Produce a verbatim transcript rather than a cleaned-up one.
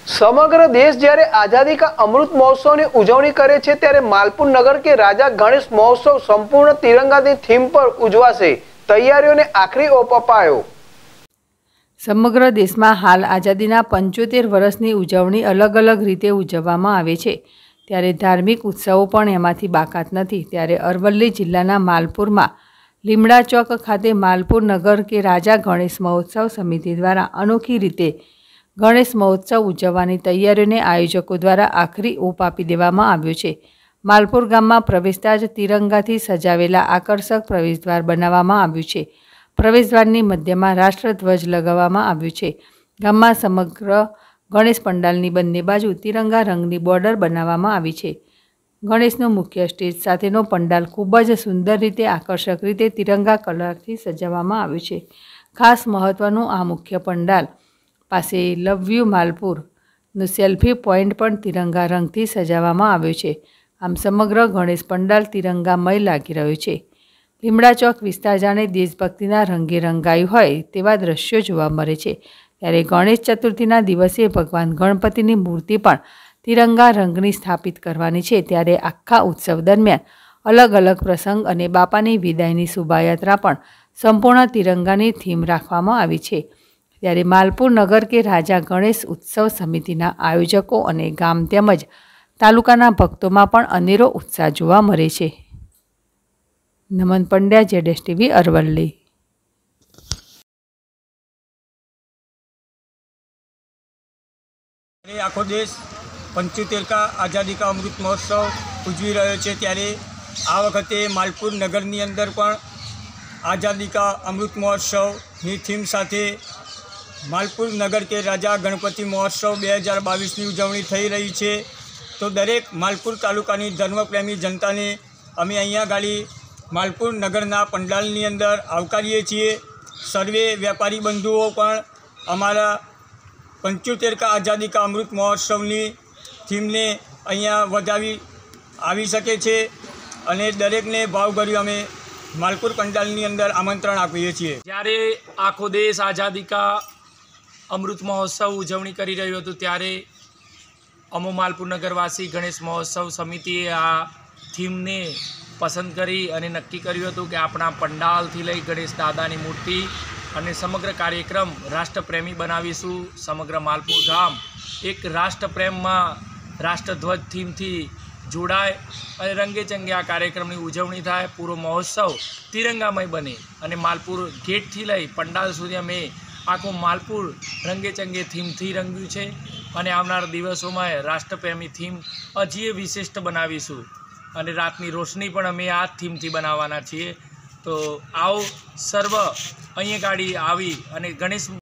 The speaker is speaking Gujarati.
समग्र देश જ્યારે આઝાદી કા અમૃત મહોત્સવની ઉજવણી કરે છે ત્યારે માલપુર નગર કે રાજા ગણેશ મહોત્સવ સંપૂર્ણ તિરંગાની થીમ પર ઉજવાશે। તૈયારીઓને આખરી ઓપ અપાયો। સમગ્ર દેશમાં હાલ આઝાદીના પંચોતેર વર્ષની ઉજવણી અલગ અલગ રીતે ઉજવવામાં આવે છે, ત્યારે ધાર્મિક ઉત્સવો પણ એમાંથી બાકાત નથી। ત્યારે અરવલ્લી જિલ્લાના માલપુરમાં લીમડા ચોક ખાતે માલપુર નગર કે રાજા ગણેશ મહોત્સવ સમિતિ દ્વારા અનોખી રીતે ગણેશ મહોત્સવ ઉજવવાની તૈયારીઓને આયોજકો દ્વારા આખરી ઓપ આપી દેવામાં આવ્યો છે। માલપુર ગામમાં પ્રવેશતા જ તિરંગાથી સજાવેલા આકર્ષક પ્રવેશદ્વાર બનાવવામાં આવ્યું છે। પ્રવેશદ્વારની મધ્યમાં રાષ્ટ્રધ્વજ લગાવવામાં આવ્યું છે। ગામમાં સમગ્ર ગણેશ પંડાલની બંને બાજુ તિરંગા રંગની બોર્ડર બનાવવામાં આવી છે। ગણેશનો મુખ્ય સ્ટેજ સાથેનો પંડાલ ખૂબ જ સુંદર રીતે આકર્ષક રીતે તિરંગા કલરથી સજાવવામાં આવ્યું છે। ખાસ મહત્વનું આ મુખ્ય પંડાલ પાસે લવ યુ માલપુરનું સેલ્ફી પોઈન્ટ પણ તિરંગા રંગથી સજાવવામાં આવ્યો છે। આમ સમગ્ર ગણેશ પંડાલ તિરંગામય લાગી રહ્યો છે। લીમડા ચોક વિસ્તાર જાણે દેશભક્તિના રંગે રંગાયું હોય તેવા દ્રશ્યો જોવા મળે છે। ત્યારે ગણેશ ચતુર્થીના દિવસે ભગવાન ગણપતિની મૂર્તિ પણ તિરંગા રંગની સ્થાપિત કરવાની છે। ત્યારે આખા ઉત્સવ દરમિયાન અલગ અલગ પ્રસંગ અને બાપાની વિદાયની શોભાયાત્રા પણ સંપૂર્ણ તિરંગાની થીમ રાખવામાં આવી છે। ત્યારે માલપુર નગર કે રાજા ગણેશ ઉત્સવ સમિતિના આયોજકો અને ગામ તેમજ તાલુકાના ભક્તોમાં પણ અનેરો ઉત્સાહ જોવા મળે છે। નમન પંડ્યા, જેડેશ ટીવી, અરવલ્લી। આખો દેશ પંચોતેર કા આઝાદી કા અમૃત મહોત્સવ ઉજવી રહ્યો છે, ત્યારે આ વખતે માલપુર નગરની અંદર પણ આઝાદી કા અમૃત મહોત્સવની થીમ સાથે માલપુર નગર કે રાજા ગણપતિ મહોત્સવ બે હજાર બાવીસની ઉજવણી થઈ રહી છે। તો દરેક માલપુર તાલુકાની ધર્મપ્રેમી જનતાને અમે અહીંયા ગાડી માલપુર નગરના પંડાલની અંદર આવકારીએ છીએ। સર્વે વેપારી બંધુઓ પણ અમારા પંચોતેર કા આઝાદી કા અમૃત મહોત્સવની થીમને અહીંયા વધાવી આવી શકે છે અને દરેકને ભાવભર્યું અમે માલપુર પંડાલની અંદર આમંત્રણ આપીએ છીએ। જ્યારે આખો દેશ આઝાદી કા અમૃત મહોત્સવ ઉજવણી કરી રહ્યો હતો, ત્યારે અમો માલપુર નગરવાસી ગણેશ મહોત્સવ સમિતિએ આ થીમને પસંદ કરી અને નક્કી કર્યું હતું કે આપણા પંડાલથી લઈ ગણેશ દાદાની મૂર્તિ અને સમગ્ર કાર્યક્રમ રાષ્ટ્રપ્રેમી બનાવીશું। સમગ્ર માલપુર ગામ એક રાષ્ટ્રપ્રેમમાં રાષ્ટ્રધ્વજ થીમથી જોડાય અને રંગે ચંગે આ કાર્યક્રમની ઉજવણી થાય, પૂરો મહોત્સવ તિરંગામય બને અને માલપુર ગેટથી લઈ પંડાલ સુધી અમે આખું માલપુર રંગે ચંગે થીમથી રંગ્યું છે અને આવનાર દિવસોમાં રાષ્ટ્રપ્રેમી થીમ હજી વિશિષ્ટ બનાવીશું અને રાતની રોશની પણ અમે આ થીમથી બનાવવાના છીએ। તો આવો સર્વ અહીંયા ગાડી આવી અને ગણેશ